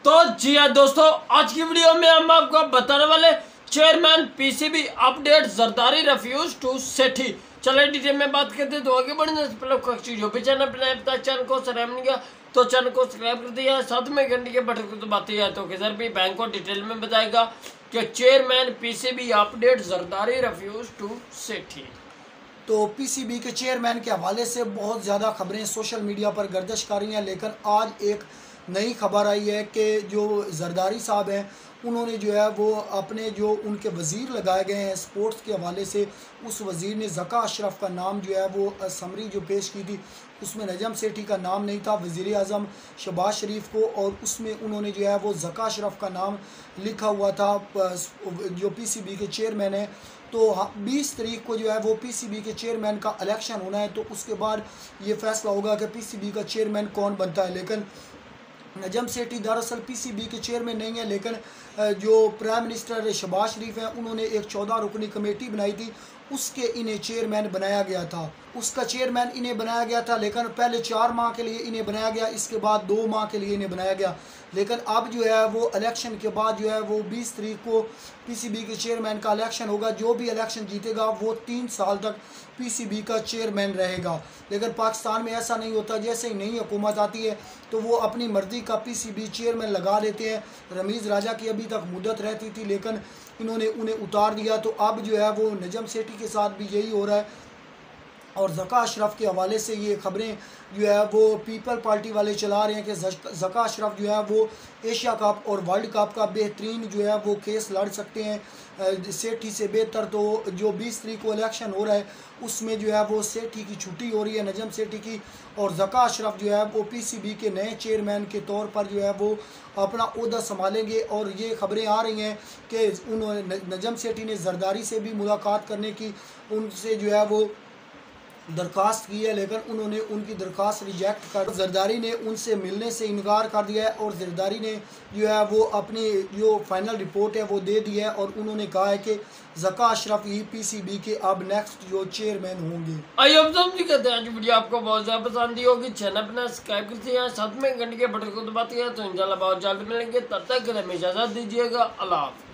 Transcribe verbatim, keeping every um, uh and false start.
तो जी हाँ दोस्तों, आज की वीडियो में हम आपको बताने वाले chairman PCB update Zardari refuse to Sethi. चलिए डिटेल में बात करते हैं। तो आगे बढ़ने से पहले जो भी चैनल बनाए चैनल को सब्सक्राइब नहीं किया तो चैनल को सब्सक्राइब कर दिया, साथ में घंटे के बटन को दबाते हैं। तो किधर भी बैंक को डिटेल में बताएगा कि chairman PCB update Zardari refuse to Sethi. तो पीसीबी के चेयरमैन के हवाले से बहुत ज़्यादा खबरें सोशल मीडिया पर गर्दिश कर रही हैं, लेकिन आज एक नई खबर आई है कि जो जरदारी साहब हैं उन्होंने जो है वो अपने जो उनके वज़ीर लगाए गए हैं स्पोर्ट्स के हवाले से, उस वज़ीर ने ज़का अशरफ का नाम जो है वो समरी जो पेश की थी उसमें नजम सेठी का नाम नहीं था, वज़ीर आज़म शहबाज शरीफ को, और उसमें उन्होंने जो है वो ज़का अशरफ का नाम लिखा हुआ था जो पीसीबी के चेयरमैन है। तो बीस तारीख को जो है वो पीसीबी के चेयरमैन का इलेक्शन होना है, तो उसके बाद ये फैसला होगा कि पीसीबी का चेयरमैन कौन बनता है। लेकिन नजम सेठी दरअसल पीसीबी के चेयरमैन नहीं है, लेकिन जो प्राइम मिनिस्टर शहबाज शरीफ हैं उन्होंने एक चौदह रुकनी कमेटी बनाई थी, उसके इन्हें चेयरमैन बनाया गया था उसका चेयरमैन इन्हें बनाया गया था। लेकिन पहले चार माह के लिए इन्हें बनाया गया, इसके बाद दो माह के लिए इन्हें बनाया गया। लेकिन अब जो है वो इलेक्शन के बाद जो है वो बीस तारीख को पीसीबी के चेयरमैन का इलेक्शन होगा। जो भी इलेक्शन जीतेगा वो तीन साल तक पीसीबी का चेयरमैन रहेगा। लेकिन पाकिस्तान में ऐसा नहीं होता, जैसे ही नई हुकूमत आती है तो वो अपनी मर्ज़ी का पीसीबी चेयरमैन लगा देते हैं। रमीज़ राजा की अभी तक मुद्दत रहती थी, लेकिन इन्होंने उन्हें उतार दिया। तो अब जो है वो नजम सेठी के साथ भी यही हो रहा है। और ज़का अशरफ के हवाले से ये खबरें जो है वो पीपल पार्टी वाले चला रहे हैं कि ज़का अशरफ जो है वो एशिया कप और वर्ल्ड कप का बेहतरीन जो है वो केस लड़ सकते हैं सेठी से बेहतर। तो जो बीस तारीख को इलेक्शन हो रहा है उसमें जो है वो सेठी की छुट्टी हो रही है, नजम सेठी की, और ज़का अशरफ जो है वो पीसीबी के नए चेयरमैन के तौर पर जो है वो अपना ओहदा संभालेंगे। और ये खबरें आ रही हैं कि उन्होंने नजम सेठी ने जरदारी से भी मुलाकात करने की उनसे जो है वो दरख्वास्त की है, लेकिन उन्होंने उनकी दरख्वास्त रिजेक्ट कर जरदारी ने उनसे मिलने से इनकार कर दिया है। और जरदारी ने जो है वो अपनी जो फाइनल रिपोर्ट है वो दे दी है, और उन्होंने कहा है कि ज़का अशरफ ही पीसीबी के अब नेक्स्ट जो चेयरमैन होंगे। आई होप तो हम कहते हैं वीडियो आपको बहुत ज़्यादा पसंद आई होगी। चैनल अपना सब्सक्राइब करते हैं, साथ में घंटे के बटन को दबाते हैं। तो इंशाल्लाह बहुत जल्द मिलेंगे, तब तक हमेशा साथ दीजिएगा। अल्लाह हाफ़िज़।